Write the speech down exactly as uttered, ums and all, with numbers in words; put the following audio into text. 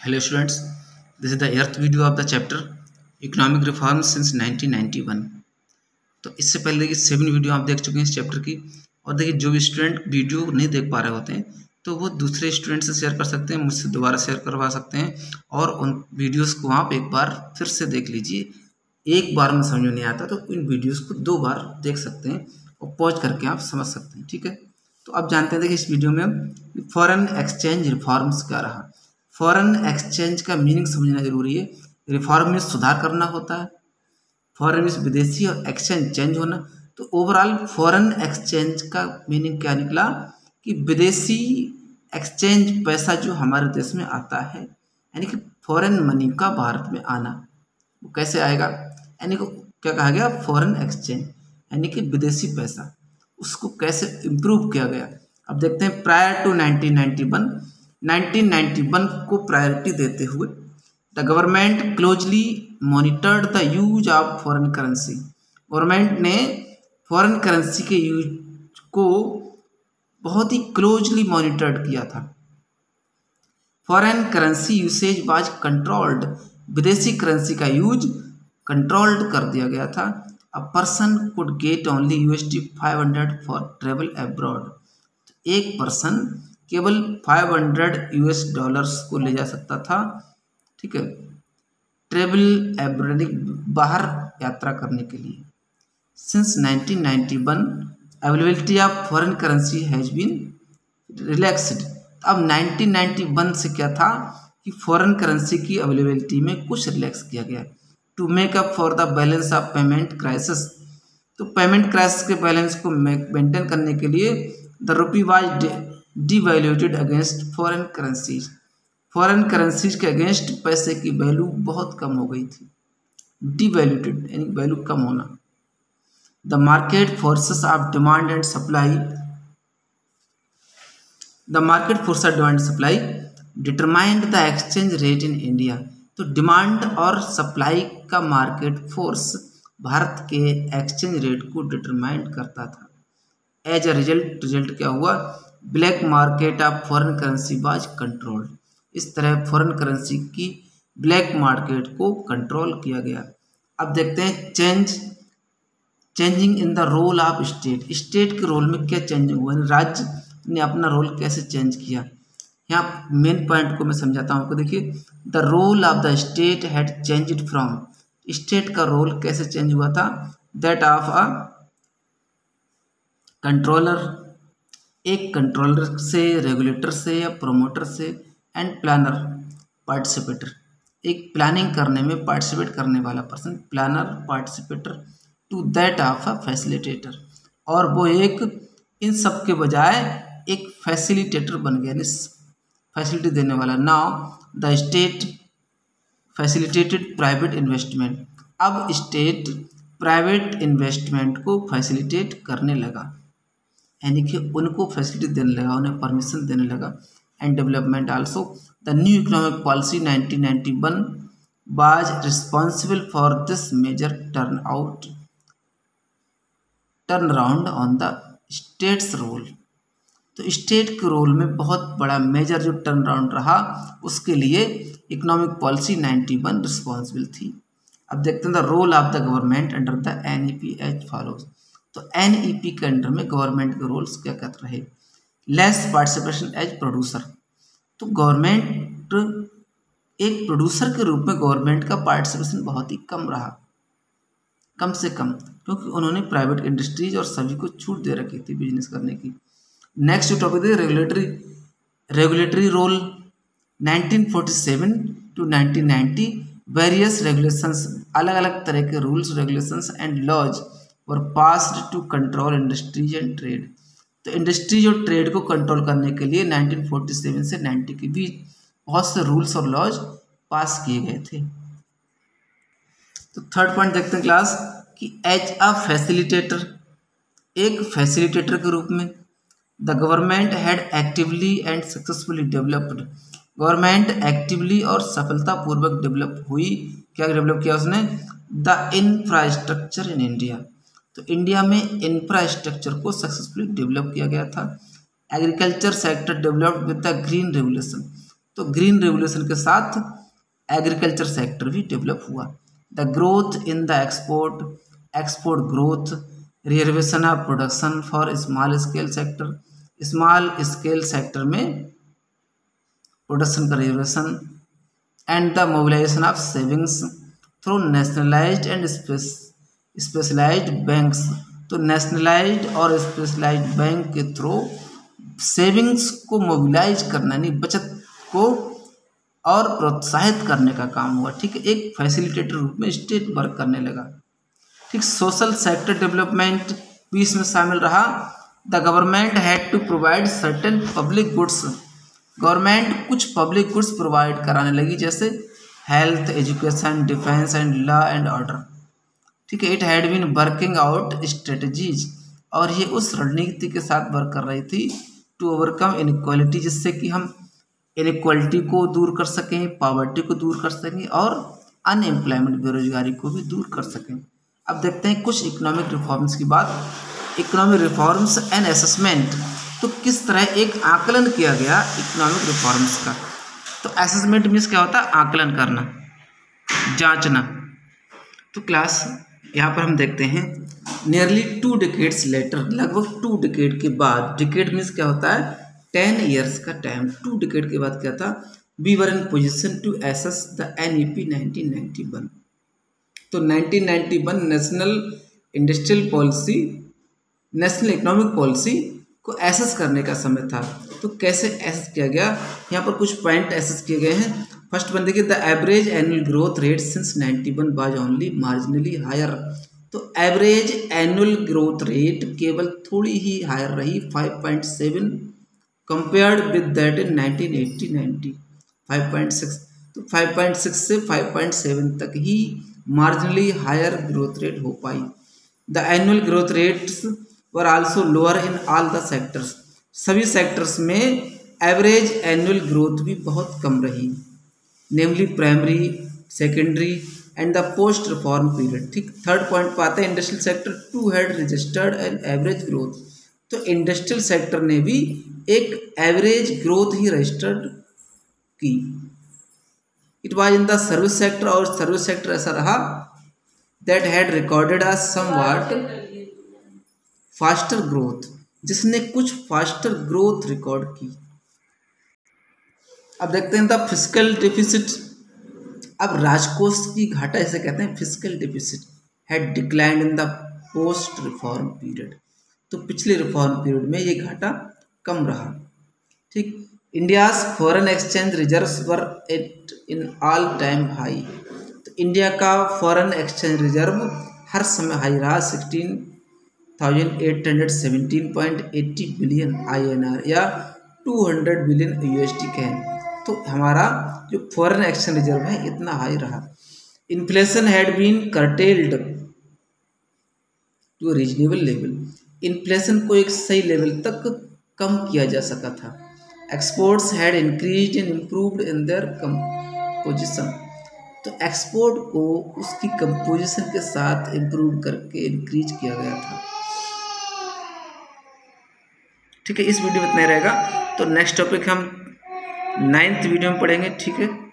Hello students, this is the earth video of the chapter Economic Reforms since nineteen ninety one. तो इससे पहले देखिए seven video आप देख चुके हैं इस चैप्टर की। और देखिए जो भी स्टूडेंट वीडियो नहीं देख पा रहे होते हैं तो वो दूसरे स्टूडेंट से शेयर कर सकते हैं, मुझसे दोबारा शेयर करवा सकते हैं और उन वीडियोस को आप एक बार फिर से देख लीजिए। एक बार में समझ में नहीं आता तो इन वीडियोस को दो बार देख सकते हैं और पॉज करके आप समझ सकते हैं, ठीक है। तो आप जानते हैं देखिए इस वीडियो में हम फॉरेन एक्सचेंज रिफॉर्म्स क्या रहा। फॉरेन एक्सचेंज का मीनिंग समझना जरूरी है। रिफॉर्म में सुधार करना होता है, फॉरेन में विदेशी और एक्सचेंज चेंज होना। तो ओवरऑल फॉरेन एक्सचेंज का मीनिंग क्या निकला कि विदेशी एक्सचेंज पैसा जो हमारे देश में आता है, यानी कि फॉरेन मनी का भारत में आना, वो कैसे आएगा, यानी कि क्या कहा गया फॉरेन एक्सचेंज यानी कि विदेशी पैसा, उसको कैसे इम्प्रूव किया गया। अब देखते हैं prior to nineteen ninety one nineteen ninety one को प्रायोरिटी देते हुए the government closely monitored the use of foreign currency. Government ने फॉरेन करेंसी के यूज को बहुत ही क्लोजली मॉनिटर्ड किया था। Foreign currency usage was controlled, विदेशी करेंसी का यूज कंट्रोल्ड कर दिया गया था। A person could get only USD five hundred for travel abroad. एक पर्सन केवल फाइव हंड्रेड यूएस डॉलर्स को ले जा सकता था, ठीक है, ट्रेवल अब्रॉड बाहर यात्रा करने के लिए। Since nineteen ninety one availability of foreign currency has been relaxed. अब नाइनटीन नाइंटी वन से क्या था कि फॉरेन करेंसी की अवेलेबिलिटी में कुछ रिलैक्स किया गया to make up for the balance of payment crisis. तो पेमेंट क्राइसिस के बैलेंस को मेंटेन करने के लिए the rupee was devalued against foreign currencies. Foreign currencies के अगेंस्ट पैसे की वैल्यू बहुत कम हो गई थी। डिवैल्यूटेड यानी वैल्यू कम होना। The market forces of demand and supply the market force of demand and supply determined the exchange rate in India. तो डिमांड और सप्लाई का मार्केट फोर्स भारत के एक्सचेंज रेट को डिटरमाइंड करता था। एज अ रिजल्ट रिजल्ट क्या हुआ, black market of foreign currency was controlled. इस तरह फॉरेन करेंसी की ब्लैक मार्केट को कंट्रोल किया गया। अब देखते हैं change changing in the role of state. State के रोल में क्या चेंजिंग हुआ, राज्य ने अपना रोल कैसे चेंज किया। यहाँ मेन पॉइंट को मैं समझाता हूँ आपको। देखिए the role of the state had changed from, state का रोल कैसे चेंज हुआ था, दैट ऑफ अ कंट्रोलर, एक कंट्रोलर से, रेगुलेटर से या प्रोमोटर से, एंड प्लानर पार्टिसिपेटर, एक प्लानिंग करने में पार्टिसिपेट करने वाला person, planner participator, to that of a facilitator, और वो एक इन सब के बजाय एक फैसिलिटेटर बन गया, फैसिलिटी देने वाला। Now the state facilitated private investment. अब स्टेट प्राइवेट इन्वेस्टमेंट को फैसिलिटेट करने लगा, यानी कि उनको फैसिलिटी देने लगा, उन्हें परमिशन देने लगा। And development also the new economic policy nineteen ninety one was responsible for this major turn out turn around on the state's role. तो स्टेट के रोल में बहुत बड़ा मेजर जो टर्न अराउंड रहा, उसके लिए economic policy ninety one responsible थी। अब देखते हैं the role of the government under the N E P as follows. तो एन ई पी के अंडर में गवर्नमेंट के रोल्स क्या कर रहे, लेस पार्टिसिपेशन एज प्रोड्यूसर। तो गवर्नमेंट एक प्रोड्यूसर के रूप में गवर्नमेंट का पार्टिसिपेशन बहुत ही कम रहा, कम से कम, क्योंकि उन्होंने प्राइवेट इंडस्ट्रीज और सभी को छूट दे रखी थी बिजनेस करने की। नेक्स्ट जो टॉपिक है regulatory regulatory role nineteen forty seven to nineteen ninety various regulations, अलग अलग तरह के rules regulations and laws were passed to control industries and trade. तो इंडस्ट्रीज और ट्रेड को कंट्रोल करने के लिए नाइनटीन फोर्टी सेवन से नाइंटी के बीच बहुत से रूल्स और लॉज पास किए गए थे। तो थर्ड पॉइंट देखते हैं क्लास कि एज अ फैसिलिटेटर, एक फैसिलिटेटर के रूप में the government had actively and successfully developed. Government actively और सफलतापूर्वक डेवलप हुई, क्या डेवलप किया उसने, द इंफ्रास्ट्रक्चर इन इंडिया। तो इंडिया में इंफ्रास्ट्रक्चर को सक्सेसफुली डेवलप किया गया था। Agriculture sector developed with the green revolution. तो ग्रीन रेवोल्यूशन के साथ एग्रीकल्चर सेक्टर भी डेवलप हुआ। The growth in the export export growth, reservation of production for small scale sector, small scale sector में production का reservation, and the mobilisation of savings through nationalised and specialised banks. तो nationalised और specialised bank के through savings को mobilise करना, यानी बचत को और प्रोत्साहित करने का काम हुआ। ठीक है, एक फैसिलिटेटर रूप में स्टेट वर्क करने लगा। ठीक, सोशल सेक्टर डेवलपमेंट भी इसमें शामिल रहा। The government had to provide certain public goods, government कुछ पब्लिक गुड्स प्रोवाइड कराने लगी, जैसे health, education, defence and law and order. ठीक है, it had been working out strategies, और ये उस रणनीति के साथ वर्क कर रही थी टू ओवरकम इनइक्वालिटी, जिससे कि हम इनइक्वालिटी को दूर कर सकें, पॉवर्टी को दूर कर सकें और अनएम्प्लॉयमेंट, बेरोजगारी को भी दूर कर सकें। अब देखते हैं कुछ इकोनॉमिक रिफॉर्म्स की बात। इकोनॉमिक रिफॉर्म्स एंड असेसमेंट, तो किस तरह एक आकलन किया गया इकोनॉमिक रिफॉर्म्स का। तो असेसमेंट मीन्स क्या होता है? आकलन करना, जांचना। तो क्लास यहाँ पर हम देखते हैं नियरली टू डिकेड्स लेटर, लगभग टू डिकेड के बाद, डिकेड मीन्स क्या होता है? टेन ईयर्स का टाइम। टू डिकेड के बाद क्या था? We were in position to assess the N E P nineteen ninety one. तो nineteen ninety one national industrial policy, national economic policy को एसेस करने का समय था। तो कैसे एसेस किया गया? यहाँ पर कुछ पॉइंट एसेस किए गए हैं। फर्स्ट वन देखिए, the average annual growth rate since ninety one was only marginally higher. तो एवरेज एनुअल ग्रोथ रेट केवल थोड़ी ही हायर रही, five point seven compared with that in nineteen eighty ninety, five point six. तो five point six से five point seven तक ही marginally higher growth rate हो पाई। The annual growth rates were also lower in all the sectors, सभी sectors में average annual growth भी बहुत कम रही, namely primary, secondary and the post reform period. ठीक, थर्ड पॉइंट पाते हैं, industrial sector to had registered an average growth. तो इंडस्ट्रियल सेक्टर ने भी एक एवरेज ग्रोथ ही रजिस्टर्ड की। It was in the service sector, और सर्विस सेक्टर ऐसा रहा that had recorded a somewhat faster growth, जिसने कुछ फास्टर ग्रोथ रिकॉर्ड की। अब देखते हैं द फिस्कल डिफिसिट। अब राजकोष की घाटा इसे कहते हैं fiscal deficit, had declined in the post reform period. तो पिछले रिफॉर्म पीरियड में ये घाटा कम रहा। ठीक, India's foreign exchange reserves were at in all time high. तो इंडिया का फॉरेन एक्सचेंज रिजर्व हर समय हाई रहा, sixteen thousand eight hundred seventeen point eighty billion I N R या two hundred billion U S D के हैं। तो हमारा जो फॉरेन एक्सचेंज रिजर्व है इतना हाई रहा। Inflation had been curtailed to reasonable level, inflation को एक सही लेवल तक कम किया जा सका था। Exports had increased and improved in their composition. तो एक्सपोर्ट को उसकी कंपोजिशन के साथ इम्प्रूव करके इंक्रीज किया गया था। ठीक है, इस वीडियो में इतना ही रहेगा। तो नेक्स्ट टॉपिक हम नाइन्थ वीडियो में पढ़ेंगे। ठीक है।